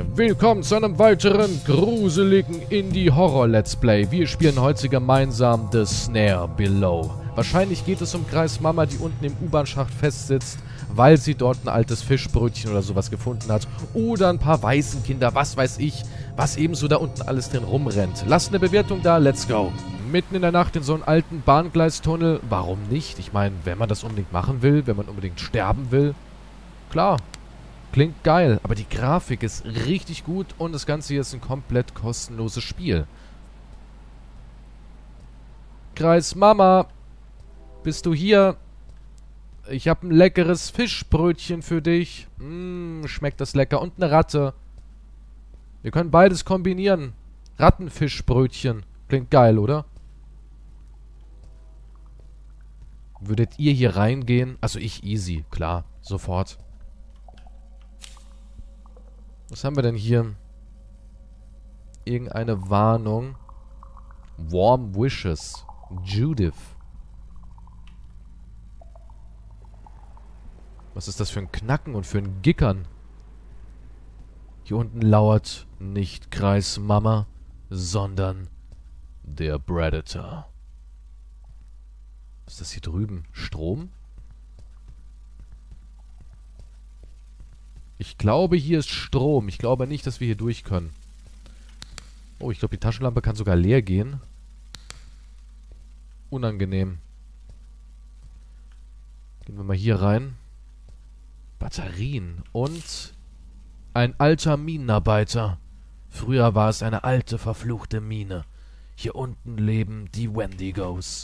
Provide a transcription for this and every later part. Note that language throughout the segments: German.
Willkommen zu einem weiteren gruseligen Indie-Horror-Let's Play. Wir spielen heute gemeinsam The Snare Below. Wahrscheinlich geht es um Kreis Mama, die unten im U-Bahn-Schacht festsitzt, weil sie dort ein altes Fischbrötchen oder sowas gefunden hat. Oder ein paar Waisenkinder, was weiß ich, was ebenso da unten alles drin rumrennt. Lasst eine Bewertung da, let's go. Mitten in der Nacht in so einem alten Bahngleistunnel, warum nicht? Ich meine, wenn man das unbedingt machen will, wenn man unbedingt sterben will, klar. Klingt geil, aber die Grafik ist richtig gut und das Ganze hier ist ein komplett kostenloses Spiel. Kreis Mama, bist du hier? Ich habe ein leckeres Fischbrötchen für dich. Schmeckt das lecker. Und eine Ratte. Wir können beides kombinieren. Rattenfischbrötchen. Klingt geil, oder? Würdet ihr hier reingehen? Also ich easy, klar. Sofort. Was haben wir denn hier? Irgendeine Warnung. Warm Wishes. Judith. Was ist das für ein Knacken und für ein Gickern? Hier unten lauert nicht Kreis Mama, sondern der Predator. Was ist das hier drüben? Strom? Ich glaube, hier ist Strom. Ich glaube nicht, dass wir hier durch können. Oh, ich glaube, die Taschenlampe kann sogar leer gehen. Unangenehm. Gehen wir mal hier rein. Batterien und ein alter Minenarbeiter. Früher war es eine alte, verfluchte Mine. Hier unten leben die Wendigos.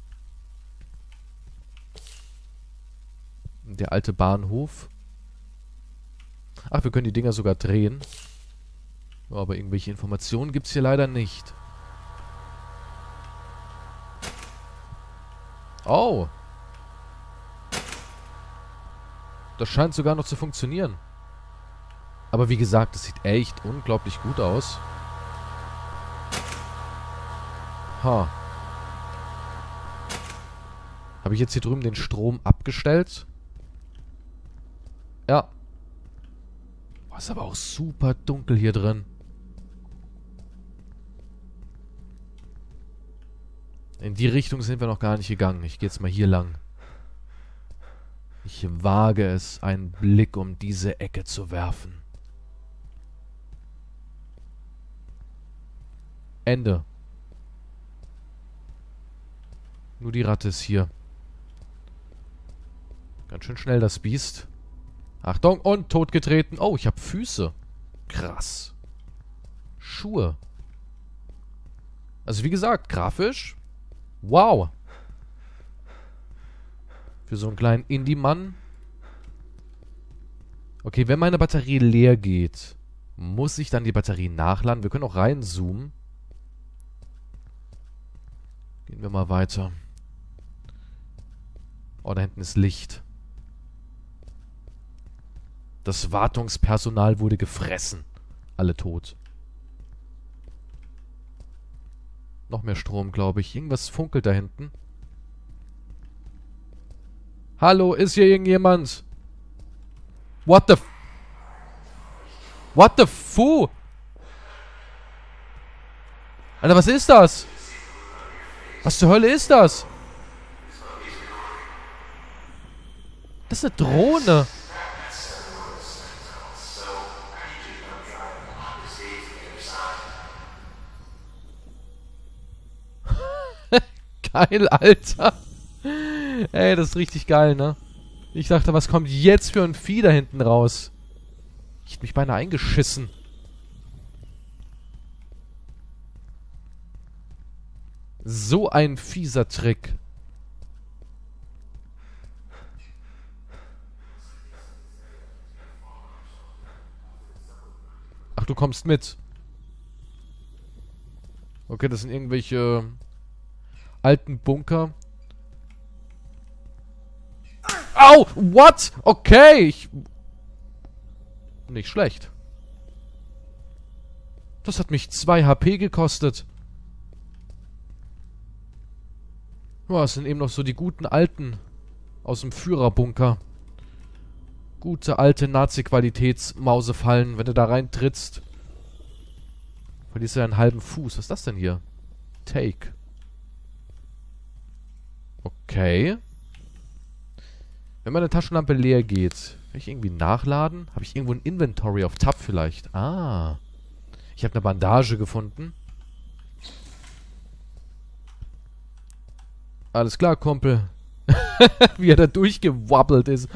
Der alte Bahnhof. Ach, wir können die Dinger sogar drehen. Aber irgendwelche Informationen gibt es hier leider nicht. Oh. Das scheint sogar noch zu funktionieren. Aber wie gesagt, das sieht echt unglaublich gut aus. Ha. Habe ich jetzt hier drüben den Strom abgestellt? Ja. Ist aber auch super dunkel hier drin. In die Richtung sind wir noch gar nicht gegangen. Ich gehe jetzt mal hier lang. Ich wage es, einen Blick um diese Ecke zu werfen. Ende. Nur die Ratte ist hier. Ganz schön schnell das Biest. Achtung, und totgetreten. Oh, ich habe Füße. Krass. Schuhe. Also wie gesagt, grafisch. Wow. Für so einen kleinen Indie-Mann. Okay, wenn meine Batterie leer geht, muss ich dann die Batterie nachladen. Wir können auch reinzoomen. Gehen wir mal weiter. Oh, da hinten ist Licht. Das Wartungspersonal wurde gefressen. Alle tot. Noch mehr Strom, glaube ich. Irgendwas funkelt da hinten. Hallo, ist hier irgendjemand? What the... What the fu? Alter, was ist das? Was zur Hölle ist das? Das ist eine Drohne. Geil, Alter. Ey, das ist richtig geil, ne? Ich dachte, was kommt jetzt für ein Vieh da hinten raus? Ich hätte mich beinahe eingeschissen. So ein fieser Trick. Ach, du kommst mit. Okay, das sind irgendwelche... alten Bunker. Au! What? Okay. Nicht schlecht. Das hat mich 2 HP gekostet. Ja, es sind eben noch so die guten Alten aus dem Führerbunker. Gute alte Nazi-Qualitäts-Mausefallen, wenn du da reintrittst. Verlierst du ja einen halben Fuß. Was ist das denn hier? Take. Okay. Wenn meine Taschenlampe leer geht, kann ich irgendwie nachladen? Habe ich irgendwo ein Inventory auf Tab vielleicht? Ah. Ich habe eine Bandage gefunden. Alles klar, Kumpel. Wie er da durchgewabbelt ist.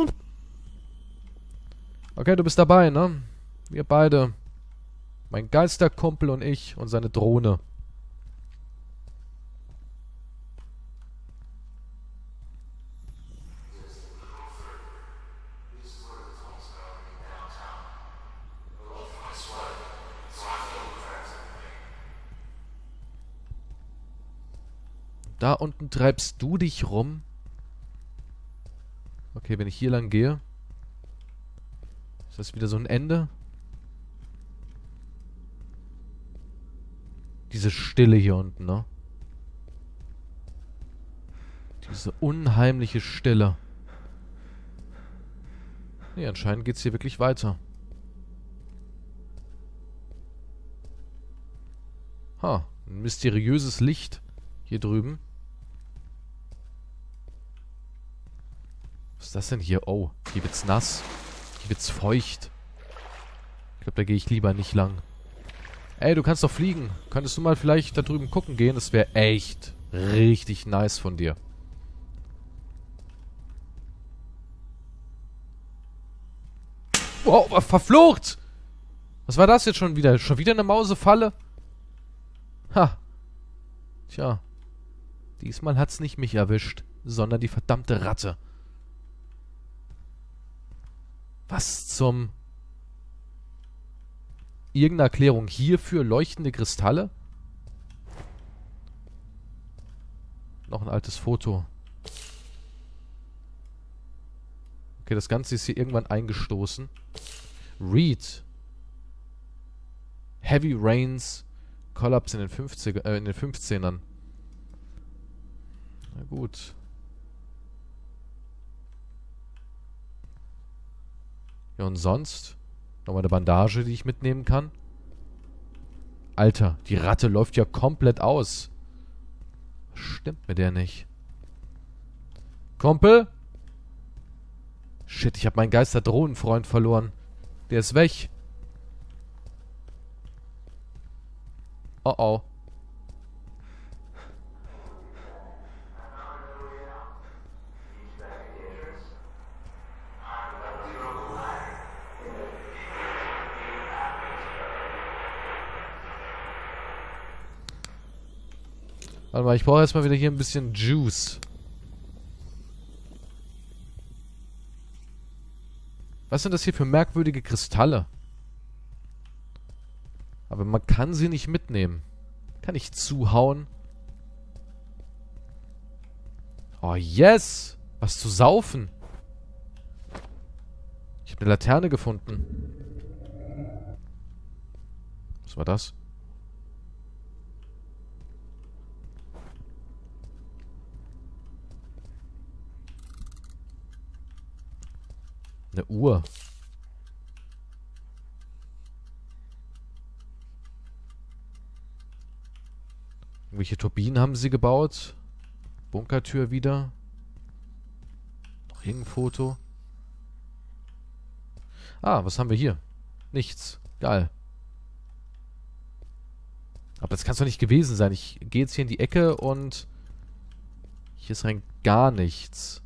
Okay, du bist dabei, ne? Wir beide. Mein Geisterkumpel und ich und seine Drohne. Da unten treibst du dich rum. Okay, wenn ich hier lang gehe. Ist das wieder so ein Ende? Diese Stille hier unten, ne? Diese unheimliche Stille. Nee, anscheinend geht's hier wirklich weiter. Ha, ein mysteriöses Licht hier drüben. Was ist das denn hier? Oh, hier wird's nass. Hier wird's feucht. Ich glaube, da gehe ich lieber nicht lang. Ey, du kannst doch fliegen. Könntest du mal vielleicht da drüben gucken gehen? Das wäre echt richtig nice von dir. Wow, verflucht! Was war das jetzt schon wieder? Schon wieder eine Mausefalle? Ha. Tja. Diesmal hat's nicht mich erwischt, sondern die verdammte Ratte. Was zum... Irgendeine Erklärung hierfür? Leuchtende Kristalle? Noch ein altes Foto. Okay, das Ganze ist hier irgendwann eingestoßen. Read. Heavy Rains. Collapse in den 15ern. Na gut. Ja, und sonst? Nochmal eine Bandage, die ich mitnehmen kann. Alter, die Ratte läuft ja komplett aus. Was stimmt mit der nicht? Kumpel? Shit, ich habe meinen Geisterdrohnenfreund verloren. Der ist weg. Oh oh. Warte mal, ich brauche erstmal wieder hier ein bisschen Juice. Was sind das hier für merkwürdige Kristalle? Aber man kann sie nicht mitnehmen. Kann ich zuhauen? Oh, yes! Was zu saufen. Ich habe eine Laterne gefunden. Was war das? Eine Uhr. Irgendwelche Turbinen haben sie gebaut. Bunkertür wieder. Noch ein Foto. Ah, was haben wir hier? Nichts. Geil. Aber das kann es doch nicht gewesen sein. Ich gehe jetzt hier in die Ecke und hier ist rein gar nichts.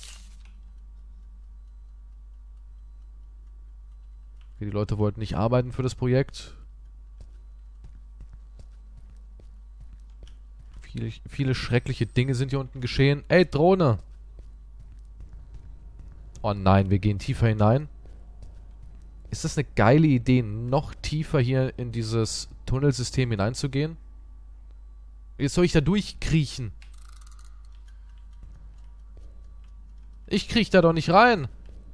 Die Leute wollten nicht arbeiten für das Projekt. Viele schreckliche Dinge sind hier unten geschehen. Ey, Drohne! Oh nein, wir gehen tiefer hinein. Ist das eine geile Idee, noch tiefer hier in dieses Tunnelsystem hineinzugehen? Jetzt soll ich da durchkriechen. Ich kriech da doch nicht rein.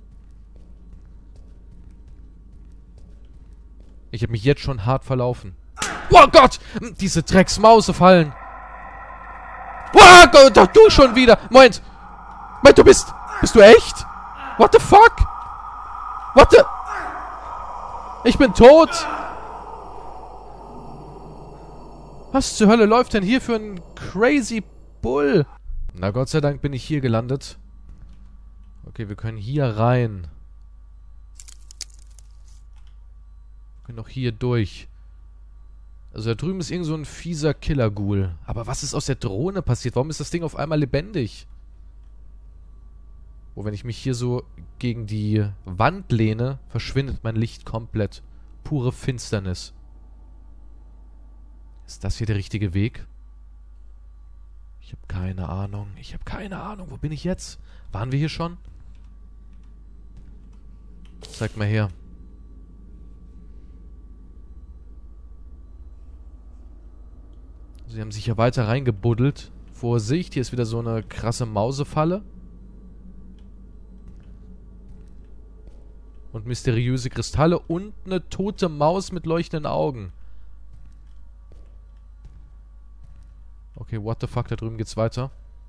Ich habe mich jetzt schon hart verlaufen. Oh Gott! Diese Drecksmause fallen. Oh Gott, doch du schon wieder. Moment. Moment, du bist... Bist du echt? What the fuck? What the? Ich bin tot! Was zur Hölle läuft denn hier für ein crazy Bull? Na, Gott sei Dank bin ich hier gelandet. Okay, wir können hier rein. Wir können auch hier durch. Also da drüben ist irgend so ein fieser Killer-Ghoul. Aber was ist aus der Drohne passiert? Warum ist das Ding auf einmal lebendig? Oh, wenn ich mich hier so gegen die Wand lehne, verschwindet mein Licht komplett. Pure Finsternis. Ist das hier der richtige Weg? Ich habe keine Ahnung. Ich habe keine Ahnung. Wo bin ich jetzt? Waren wir hier schon? Zeig mal her. Sie haben sich hier weiter reingebuddelt. Vorsicht, hier ist wieder so eine krasse Mausefalle. Und mysteriöse Kristalle und eine tote Maus mit leuchtenden Augen. Okay, what the fuck, da drüben geht's weiter.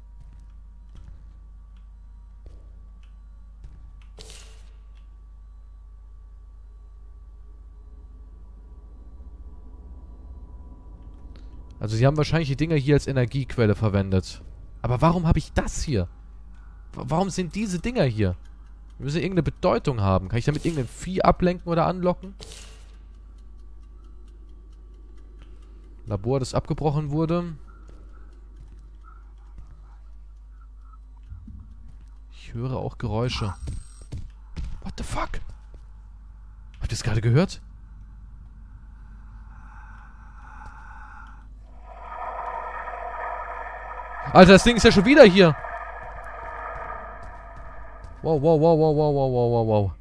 Also sie haben wahrscheinlich die Dinger hier als Energiequelle verwendet. Aber warum habe ich das hier? Warum sind diese Dinger hier? Wir müssen irgendeine Bedeutung haben. Kann ich damit irgendein Vieh ablenken oder anlocken? Labor, das abgebrochen wurde. Ich höre auch Geräusche. What the fuck? Habt ihr das gerade gehört? Alter, das Ding ist ja schon wieder hier. Wow, wow, wow, wow, wow, wow, wow, wow, wow.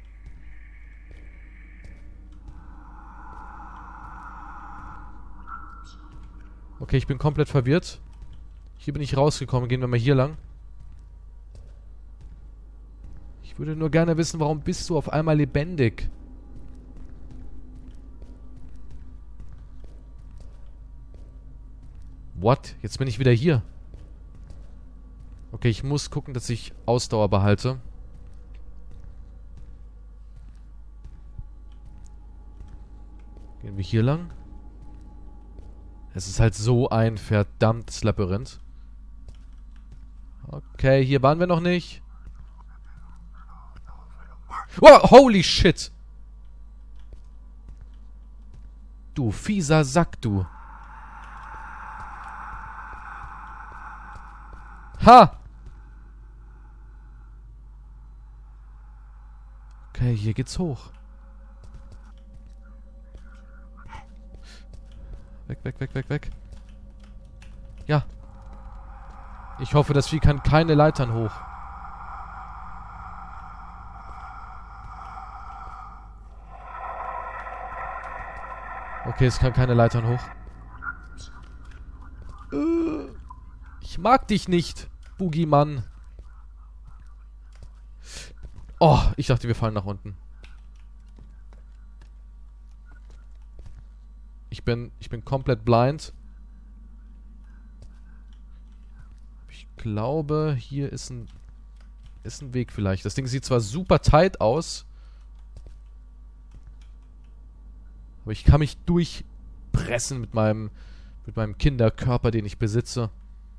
Okay, ich bin komplett verwirrt. Hier bin ich rausgekommen. Gehen wir mal hier lang. Ich würde nur gerne wissen, warum bist du auf einmal lebendig? What? Jetzt bin ich wieder hier. Okay, ich muss gucken, dass ich Ausdauer behalte. Gehen wir hier lang? Es ist halt so ein verdammtes Labyrinth. Okay, hier waren wir noch nicht. Wow, holy shit! Du fieser Sack, du. Ha! Okay, hier geht's hoch. Weg, weg, weg, weg, weg. Ja. Ich hoffe, das Vieh kann keine Leitern hoch. Okay, es kann keine Leitern hoch. Ich mag dich nicht, Boogeymann. Oh, ich dachte, wir fallen nach unten. Ich bin komplett blind. Ich glaube, hier ist ein Weg vielleicht. Das Ding sieht zwar super tight aus, aber ich kann mich durchpressen mit meinem Kinderkörper, den ich besitze.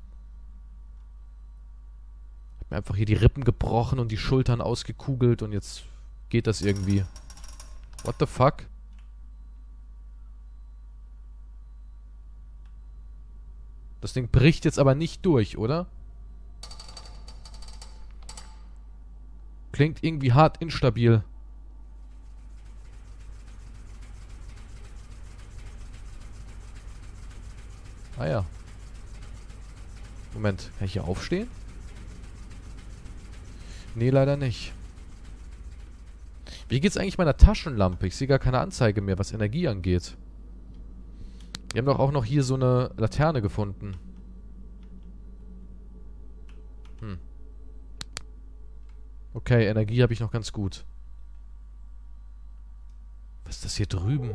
Hab mir einfach hier die Rippen gebrochen und die Schultern ausgekugelt und jetzt geht das irgendwie. What the fuck? Das Ding bricht jetzt aber nicht durch, oder? Klingt irgendwie hart instabil. Ah ja. Moment, kann ich hier aufstehen? Nee, leider nicht. Wie geht's eigentlich meiner Taschenlampe? Ich sehe gar keine Anzeige mehr, was Energie angeht. Wir haben doch auch noch hier so eine Laterne gefunden. Okay, Energie habe ich noch ganz gut. Was ist das hier drüben?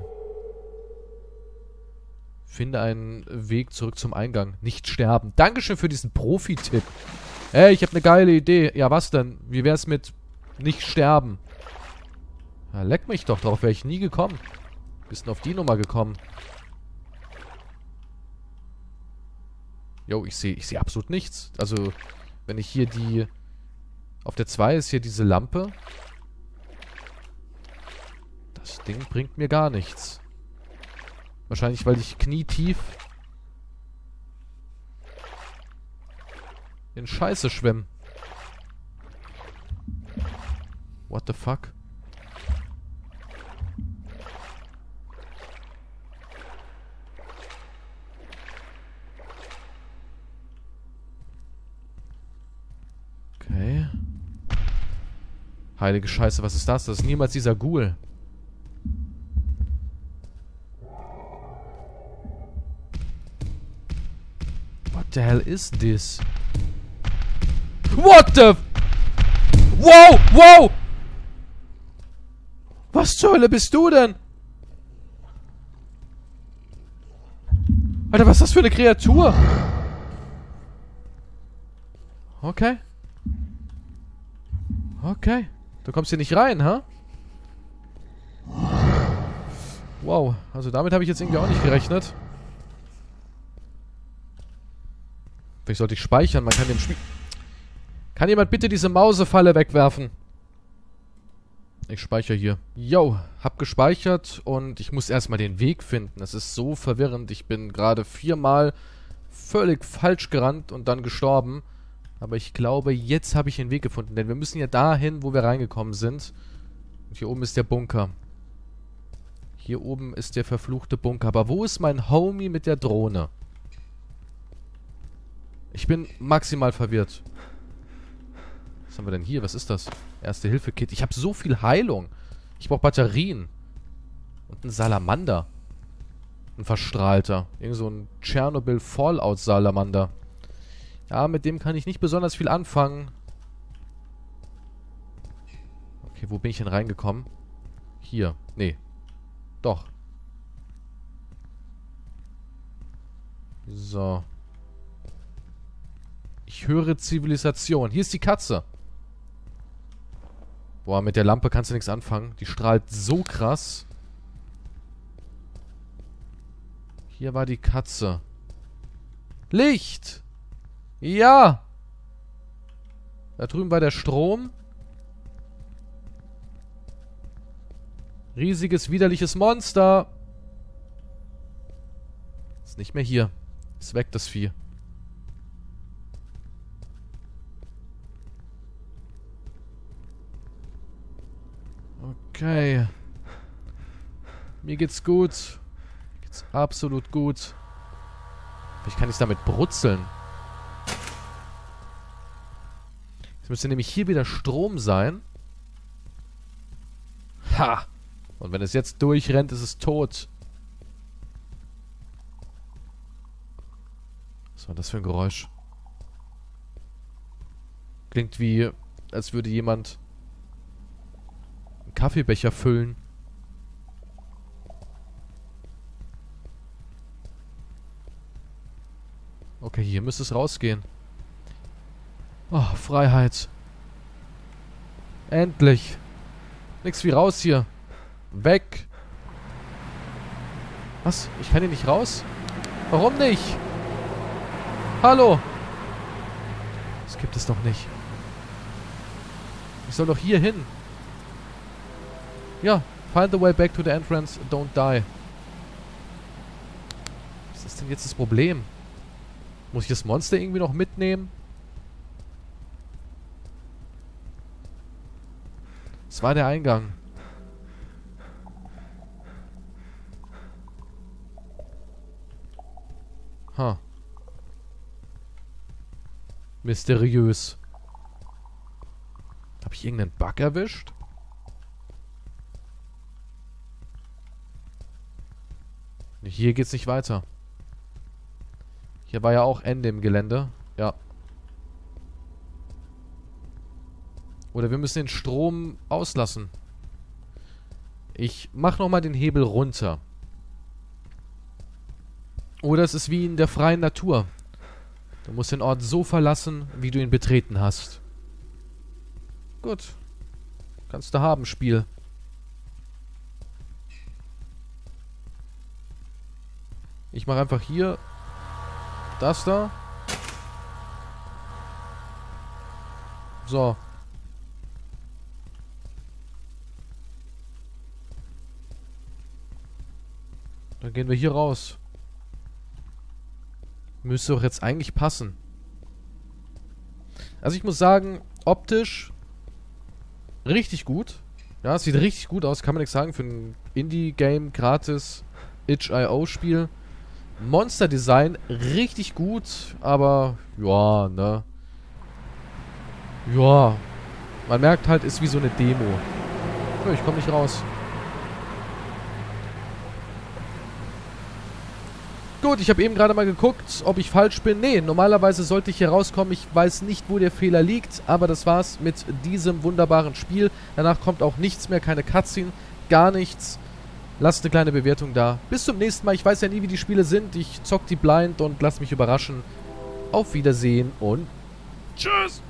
Finde einen Weg zurück zum Eingang. Nicht sterben. Dankeschön für diesen Profi-Tipp. Ey, ich habe eine geile Idee. Ja, was denn? Wie wär's mit nicht sterben? Na, leck mich doch, darauf wäre ich nie gekommen. Bist du auf die Nummer gekommen? Jo, ich seh absolut nichts. Also, wenn ich hier die... Auf der 2 ist hier diese Lampe. Das Ding bringt mir gar nichts. Wahrscheinlich, weil ich knietief in Scheiße schwimme. What the fuck? Okay. Heilige Scheiße, was ist das? Das ist niemals dieser Ghoul. What the hell is this? What the... Wow, wow! Was zur Hölle bist du denn? Alter, was ist das für eine Kreatur? Okay. Okay. Du kommst hier nicht rein, ha? Wow. Also damit habe ich jetzt irgendwie auch nicht gerechnet. Vielleicht sollte ich speichern. Man kann dem Spiel... Kann jemand bitte diese Mausefalle wegwerfen? Ich speichere hier. Yo, hab gespeichert und ich muss erstmal den Weg finden. Es ist so verwirrend. Ich bin gerade 4-mal völlig falsch gerannt und dann gestorben. Aber ich glaube, jetzt habe ich den Weg gefunden. Denn wir müssen ja dahin, wo wir reingekommen sind. Und hier oben ist der Bunker. Hier oben ist der verfluchte Bunker. Aber wo ist mein Homie mit der Drohne? Ich bin maximal verwirrt. Was haben wir denn hier? Was ist das? Erste-Hilfe-Kit. Ich habe so viel Heilung. Ich brauche Batterien. Und ein Salamander. Ein verstrahlter. Irgend so ein Tschernobyl-Fallout-Salamander. Ja, mit dem kann ich nicht besonders viel anfangen. Okay, wo bin ich denn reingekommen? Hier. Nee. Doch. So. Ich höre Zivilisation. Hier ist die Katze. Boah, mit der Lampe kannst du nichts anfangen. Die strahlt so krass. Hier war die Katze. Licht! Ja! Da drüben war der Strom. Riesiges, widerliches Monster. Ist nicht mehr hier. Ist weg, das Vieh. Okay. Mir geht's gut. Mir geht's absolut gut. Vielleicht kann ich damit brutzeln. Jetzt müsste nämlich hier wieder Strom sein. Ha! Und wenn es jetzt durchrennt, ist es tot. Was war das für ein Geräusch? Klingt wie, als würde jemand einen Kaffeebecher füllen. Okay, hier müsste es rausgehen. Oh, Freiheit. Endlich. Nix wie raus hier. Weg. Was? Ich kann hier nicht raus? Warum nicht? Hallo? Das gibt es doch nicht. Ich soll doch hier hin. Ja, find the way back to the entrance, don't die. Was ist denn jetzt das Problem? Muss ich das Monster irgendwie noch mitnehmen? Das war der Eingang. Ha. Mysteriös. Habe ich irgendeinen Bug erwischt? Hier geht's nicht weiter. Hier war ja auch Ende im Gelände. Ja. Oder wir müssen den Strom auslassen. Ich mach nochmal den Hebel runter. Oder es ist wie in der freien Natur. Du musst den Ort so verlassen, wie du ihn betreten hast. Gut. Kannst du haben, Spiel. Ich mache einfach hier das da. So. Dann gehen wir hier raus. Müsste doch jetzt eigentlich passen. Also ich muss sagen, optisch richtig gut. Ja, es sieht richtig gut aus, kann man nichts sagen. Für ein Indie-Game, gratis, itch.io-Spiel. Monster-Design richtig gut, aber ja, ne. Ja. Man merkt halt, ist wie so eine Demo. Ja, ich komme nicht raus. Gut, ich habe eben gerade mal geguckt, ob ich falsch bin. Nee, normalerweise sollte ich hier rauskommen. Ich weiß nicht, wo der Fehler liegt, aber das war's mit diesem wunderbaren Spiel. Danach kommt auch nichts mehr, keine Cutscene, gar nichts. Lasst eine kleine Bewertung da. Bis zum nächsten Mal. Ich weiß ja nie, wie die Spiele sind. Ich zock die blind und lass mich überraschen. Auf Wiedersehen und tschüss!